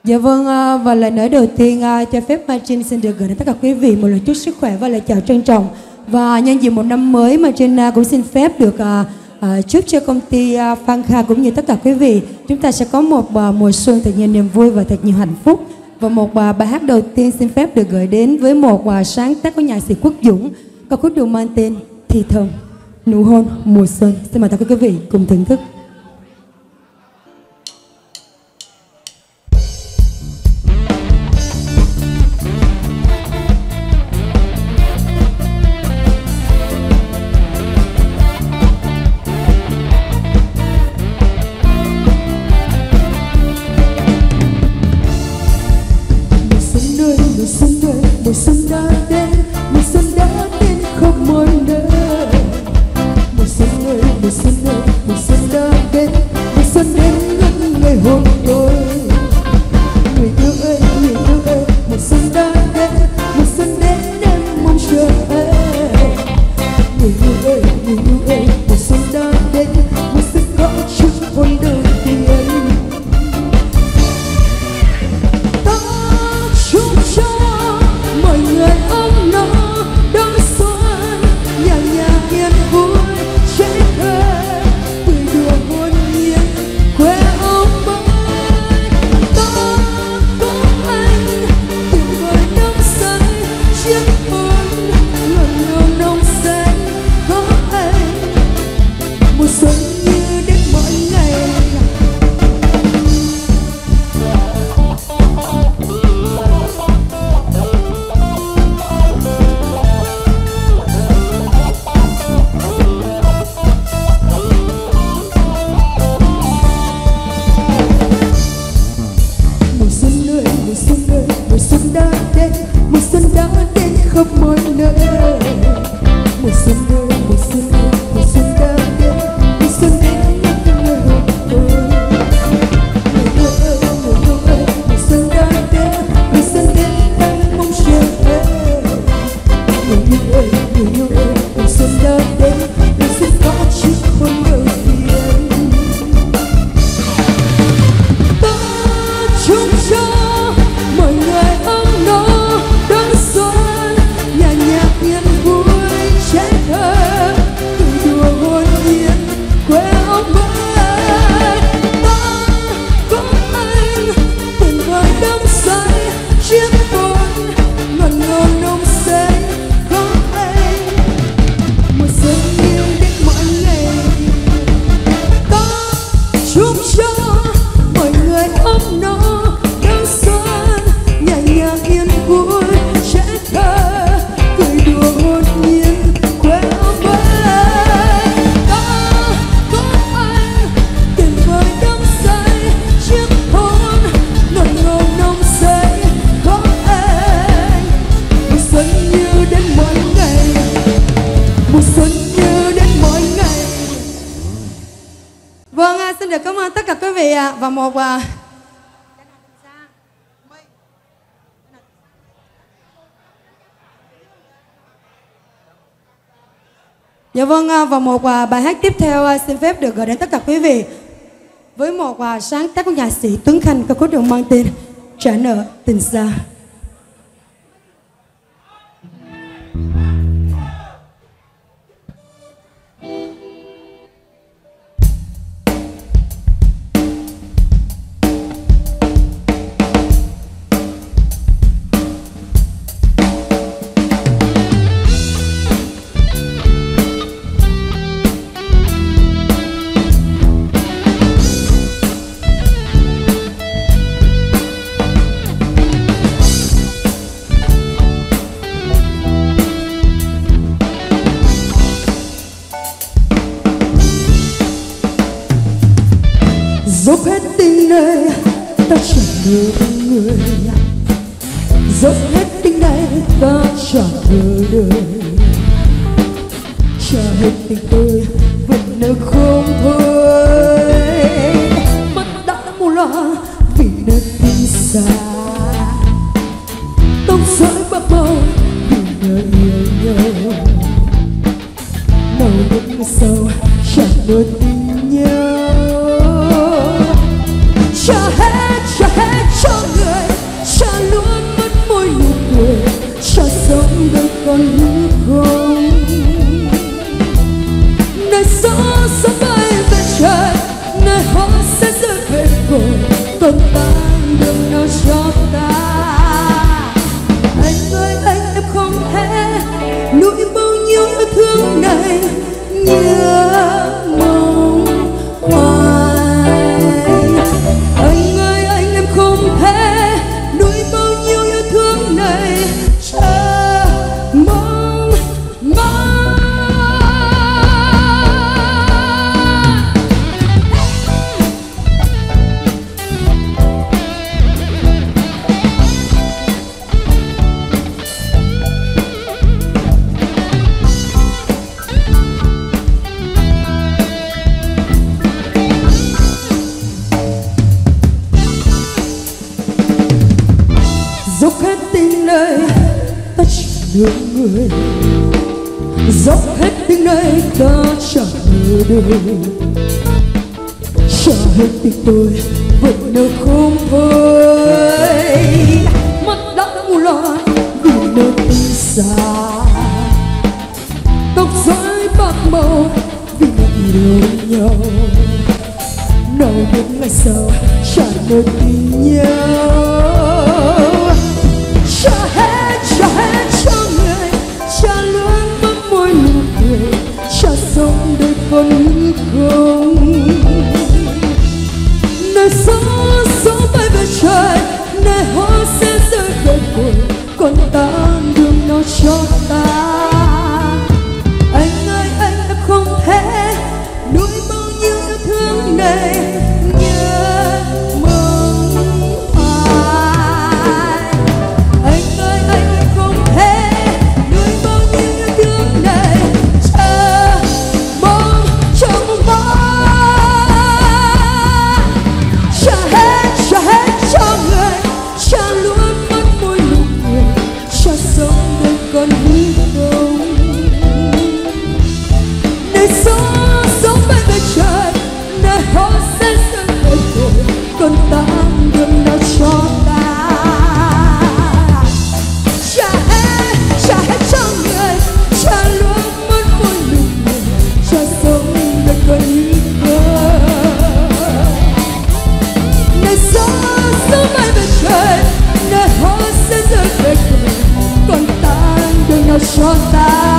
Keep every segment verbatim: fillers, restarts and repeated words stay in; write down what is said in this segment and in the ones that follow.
Dạ vâng, và lời nói đầu tiên cho phép Trinh xin được gửi đến tất cả quý vị một lời chúc sức khỏe và lời chào trân trọng. Và nhân dịp một năm mới mà Trinh cũng xin phép được uh, uh, chúc cho công ty uh, Phan Kha cũng như tất cả quý vị, chúng ta sẽ có một uh, mùa xuân thật nhiều niềm vui và thật nhiều hạnh phúc. Và một uh, bài hát đầu tiên xin phép được gửi đến với một uh, sáng tác của nhạc sĩ Quốc Dũng, ca khúc được mang tên Thì Thầm Nụ Hôn Mùa Xuân. Xin mời tất cả quý vị cùng thưởng thức. Mùa xuân ơi, mùa xuân đã đến, mùa xuân đã đến khắp mọi nơi. Mùa xuân ơi, mùa xuân ơi, mùa xuân đã đến, mùa xuân đến ngất ngày hôm tôi. Người yêu ơi, người yêu ơi, mùa xuân đã đến, mùa xuân đến em mong chờ em. Người yêu ơi, người yêu ơi, mùa xuân đã đến, mùa xuân có chút hôn đầu tiên. Mọi người ôm nó đón xuân, nhà nhà yên vui trẻ thơ, cười đùa hồn nhiên quê ông mới. Ta có anh tìm vời nắng say chiếc hôn ngọt ngào nồng say. Có anh mùa xuân như đến mỗi ngày. Mùa xuân đã đến, mùa xuân đã đến khắp mọi nơi. Mùa xuân ơi, mùa xuân ơi, mùa xuân đã đến, mùa xuân đến những người hôm tôi. Người yêu ơi, người yêu ơi, mùa xuân đã đến, mùa xuân đến anh mong chờ em. Người yêu ơi, người yêu ơi, mùa xuân đã đến, mùa xuân có chiếc hôn đầu tiên. Ta chúc cho mọi người ôm nó đón xuân, nhà nhà yên vui trẻ thơ, cười đùa hồn nhiên quê ông mới. Ta có anh cùng với đắm say chiếc hôn ngọt ngào nồng say. Có anh mùa xuân yêu đến mỗi ngày. Ta chúc cho mọi người ôm nó đón xuân, nhà nhà yên vui trẻ thơ, cười đùa hồn nhiên quê ông mới. Ta có anh tìm vời đắm say chiếc hôn ngọt ngào nồng say. Có anh mùa xuân như đến mỗi ngày, mùa xuân như đến mỗi ngày. Vâng, xin được cảm ơn tất cả quý vị ạ. Và một uh, Dạ vâng, và một bài hát tiếp theo xin phép được gửi đến tất cả quý vị với một sáng tác của nhạc sĩ Tuấn Khanh, ca khúc được mang tên Trả Nợ Tình Xa. Dốc hết tình này ta chẳng nhớ người, dốc hết tình này ta chẳng nhớ đời. Trả hết tình tôi vẫn nỡ không thôi, mắt đã mù loa vì nơi tình xa. Tóc rối bạc màu vì nơi yêu nhau, nỗi nước sâu chẳng đôi tình nhau. Trả hết, trả hết cho người. dốc hết tình này ta chỉ nửa người, dốc hết tình này ta chẳng nửa đời, trả hết tình tôi vẫn nơi không thôi. Mắt đã mù loạn vì nơi tình xa, tóc rối bạc màu vì ngày yêu nhau, nào biết ngày sau trả nơi tình nhau. Trả hết, trả hết cho người, trả luôn mất môi nụ cười, trả sống đời còn như không. Nơi gió gió bay về trời, nơi hoa sẽ rơi về vội, còn ta đường nào cho ta. Anh ơi anh đã không thể nuôi bao nhiêu yêu thương này nhớ mong hoài. Anh ơi anh đã không thể nuôi bao nhiêu yêu thương này chờ mong trong mơ. Trả hết, trả hết cho người, trả luôn mất môi nụ cười, trả sống đời còn hy vọng. Nơi gió gió bay về trời, nơi hoa sẽ rơi về vội, còn ta đường nào cho ta. Trả hết, trả hết cho người, trả luôn mất môi nụ cười, trả sống đời còn hy vọng. Nơi gió gió bay về trời, nơi hoa sẽ rơi về vội, còn ta đường nào cho ta.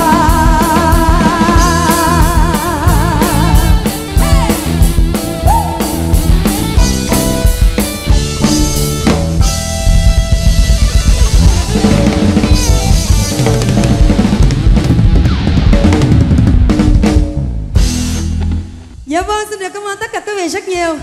Dạ vâng, xin được cảm ơn tất cả quý vị rất nhiều.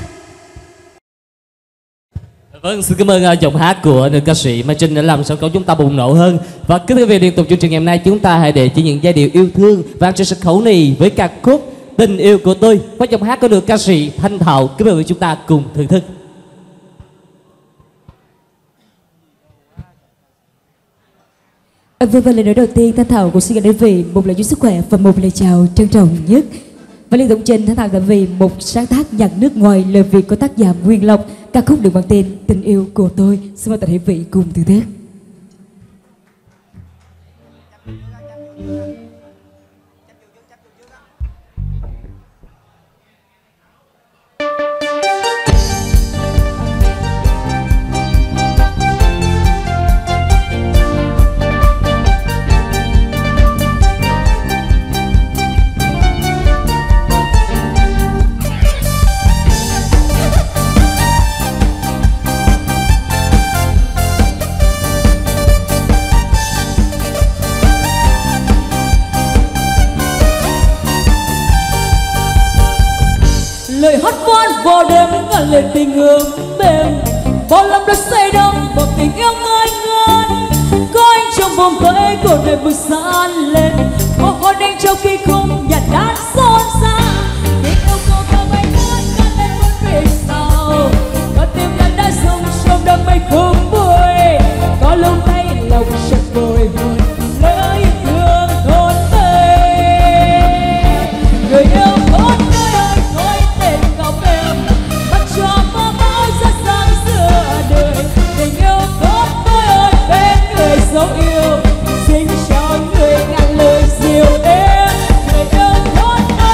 Vâng, xin cảm ơn uh, giọng hát của nữ ca sĩ Mai Trinh đã làm sân khấu chúng ta bùng nổ hơn. Và kính thưa quý vị, liên tục chương trình ngày hôm nay chúng ta hãy để chỉ những giai điệu yêu thương vang trên sân khấu này với ca khúc Tình Yêu Của Tôi với giọng hát của nữ ca sĩ Thanh Thảo. Kính mời quý vị chúng ta cùng thưởng thức. Vâng, và lời nói đầu tiên Thanh Thảo cũng xin gửi đến vị một lời chúc sức khỏe và một lời chào trân trọng nhất. Và liên tục trên Thanh Thảo đã vì một sáng tác nhạc nước ngoài, lời Việt của tác giả Nguyên Lộc, ca khúc được mang tên Tình Yêu Của Tôi. Xin mời toàn thể vị cùng thưởng thức. Lời hát van vào đêm ngàn lên tình hương mềm, bao lòng đã say đắm vào tình yêu ngây ngất. Có anh trong vòng tay của đời vừa sáng lên, một hoa đen trong khi không nhạt đát xôn xa. Tình yêu cô ta bay ngất ngất lên vẫn về sau, có tim anh đã rung trong đám mây không vui. Có lúc thấy lòng chợt bồi hồi lỡ yêu thương thôn tây. Người yêu thôn tây ơi thôi tên ngọc em, bắt cho mơ mãi ra sáng giữa đời. Tình yêu thôn tây ơi bên người dấu yêu, xin cho người ngàn lời dịu êm. Người yêu thôn tây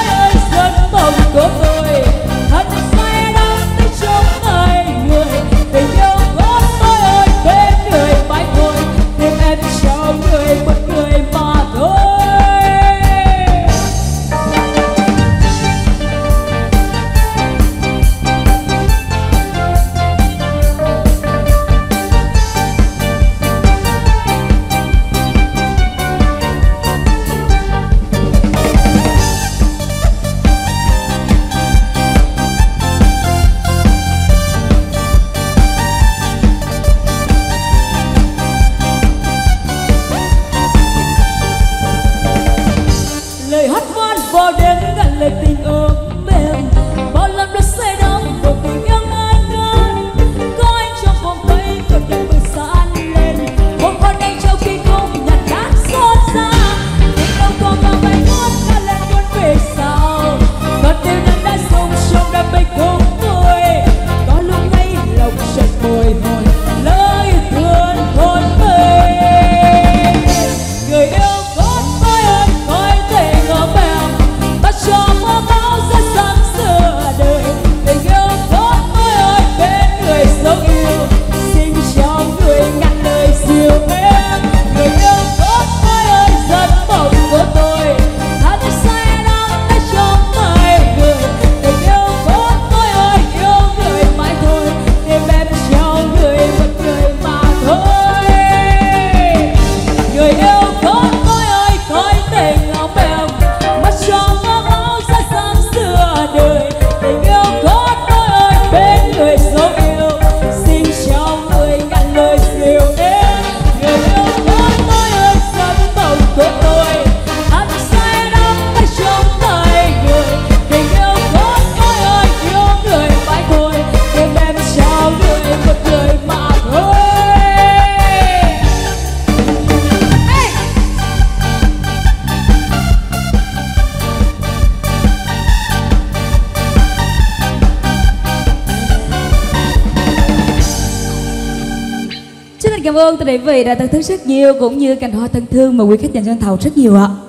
cảm ơn quý vị đã thưởng thức rất nhiều, cũng như cành hoa thân thương mà quý khách dành cho anh Thảo rất nhiều ạ.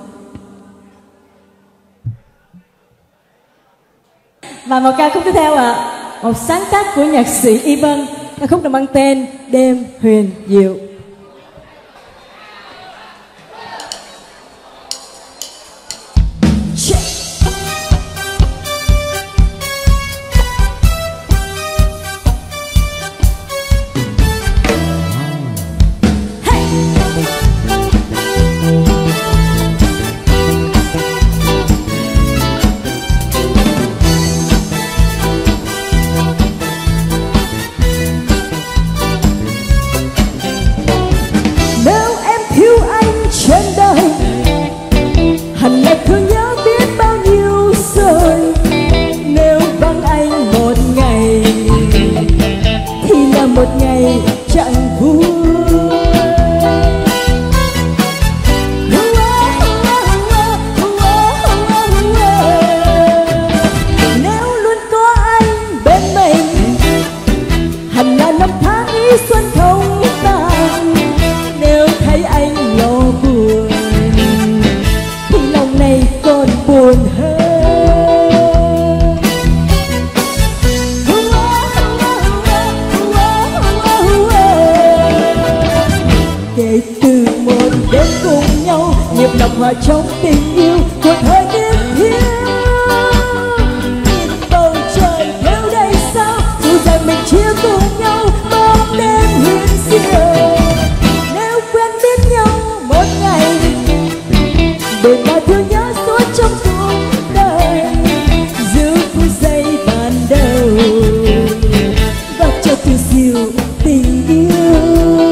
Và một ca khúc tiếp theo ạ, một sáng tác của nhạc sĩ Y Vân, ca khúc được mang tên Đêm Huyền Diệu. Hòa trong tình yêu của thời niên thiếu, nhìn bầu trời theo đây sao, dù rằng mình chia cùng nhau bóng đêm huyền diệu. Nếu quen biết nhau một ngày, để mà thương nhớ suốt trong cuộc đời, giữ phút giây ban đầu và cho từ diệu tình yêu.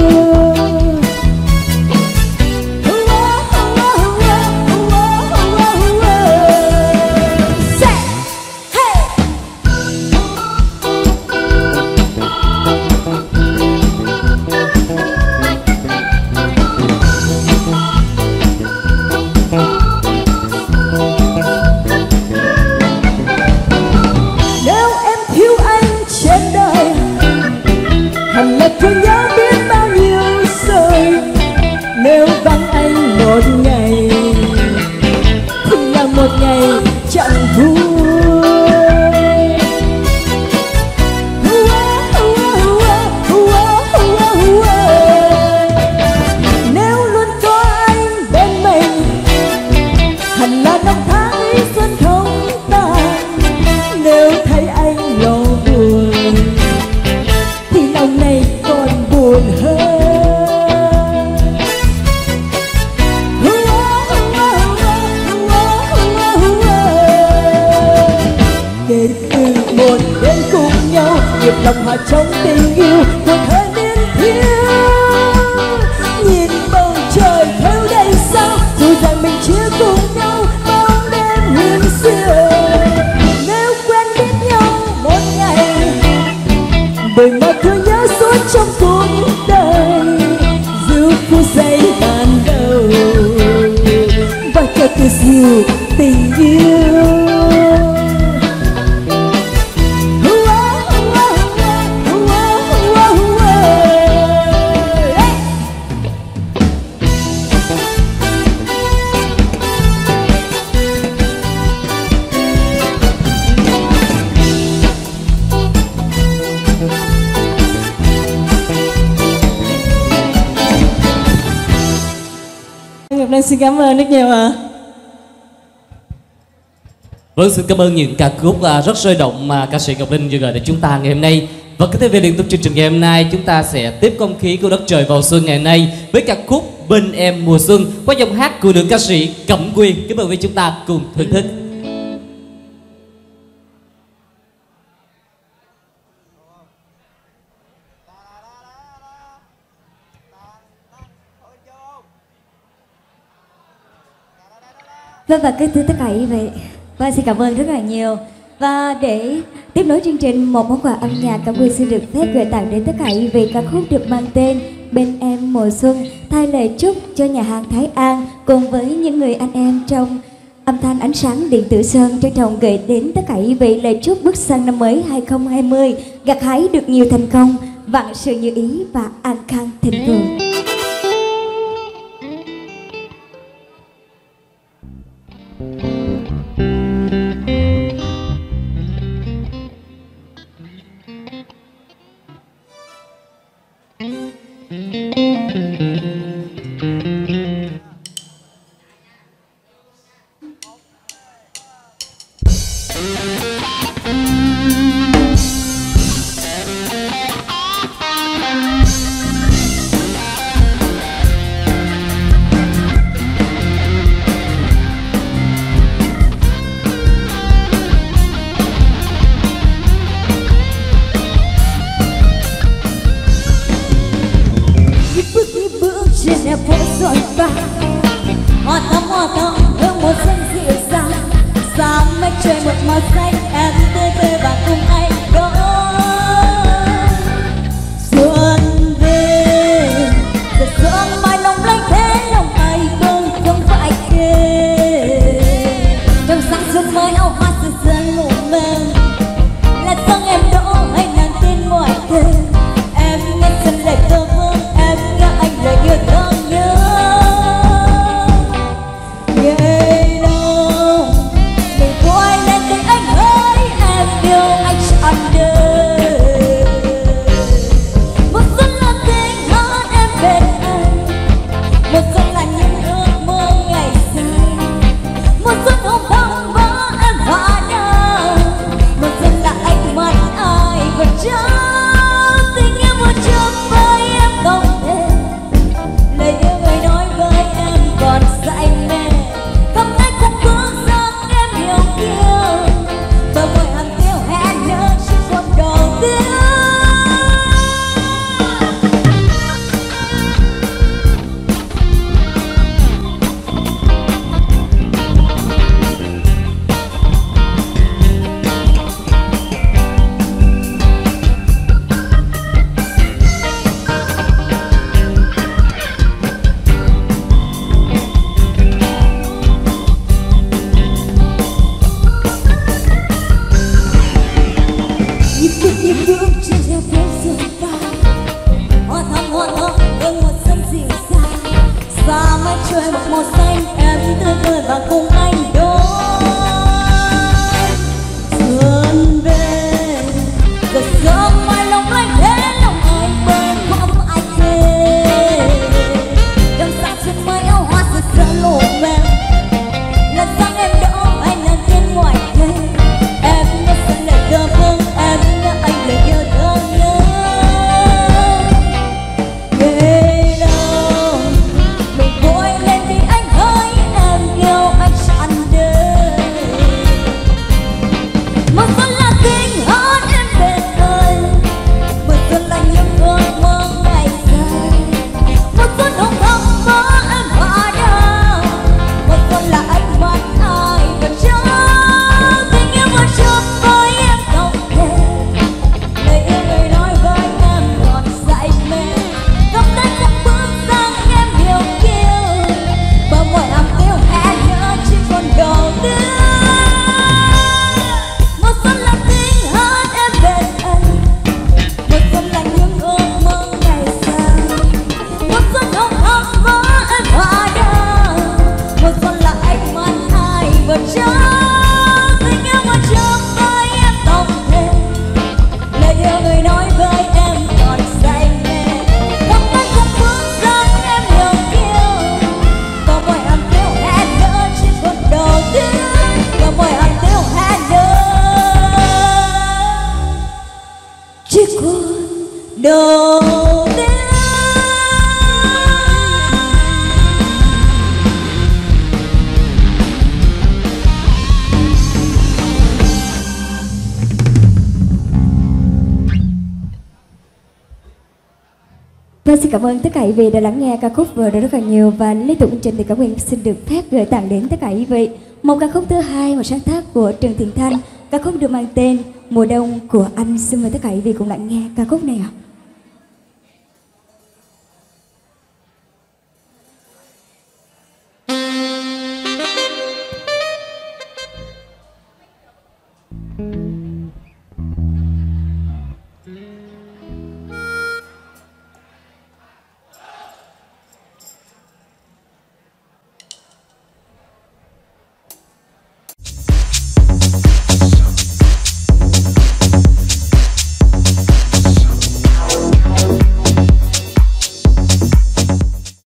Lòng hòa trong tình yêu của thời niên thiếu, nhìn bầu trời theo đây sao, dù rằng mình chia cùng nhau bóng đêm huyền diệu. Nếu quen biết nhau một ngày, đời mà thương nhớ suốt trong cuộc đời, giữ phút giây ban đầu và cho từ diệu tình yêu. Ngọc Lan xin cảm ơn rất nhiều ạ. À. Vâng, xin cảm ơn những ca khúc rất sôi động mà ca sĩ Ngọc Linh vừa gửi đến chúng ta ngày hôm nay. Và cứ thế về liên tục chương trình ngày hôm nay, chúng ta sẽ tiếp không khí của đất trời vào xuân ngày hôm nay với ca khúc Bên Em Mùa Xuân qua giọng hát của nữ ca sĩ Cẩm Quyên. Kính mời quý chúng ta cùng thưởng thức. Vâng, và kính thưa tất cả quý vị, và xin cảm ơn rất là nhiều. Và để tiếp nối chương trình, một món quà âm nhạc Cẩm Quyên xin được phép gửi tặng đến tất cả quý vị ca khúc được mang tên Bên Em Mùa Xuân, thay lời chúc cho nhà hàng Thái An cùng với những người anh em trong âm thanh ánh sáng điện tử Sơn trân trọng gửi đến tất cả quý vị lời chúc bước sang năm mới hai không hai không gặt hái được nhiều thành công vạn sự như ý và an khang thịnh vượng. Vâng, xin cảm ơn tất cả quý vị đã lắng nghe ca khúc vừa rồi rất là nhiều, và liên tục chương trình thì Cẩm Nguyên xin được phép gửi tặng đến tất cả quý vị một ca khúc thứ hai, một sáng tác của Trần Thiện Thanh, ca khúc được mang tên Mùa Đông của Anh. Xin mời tất cả quý vị cùng lắng nghe ca khúc này ạ.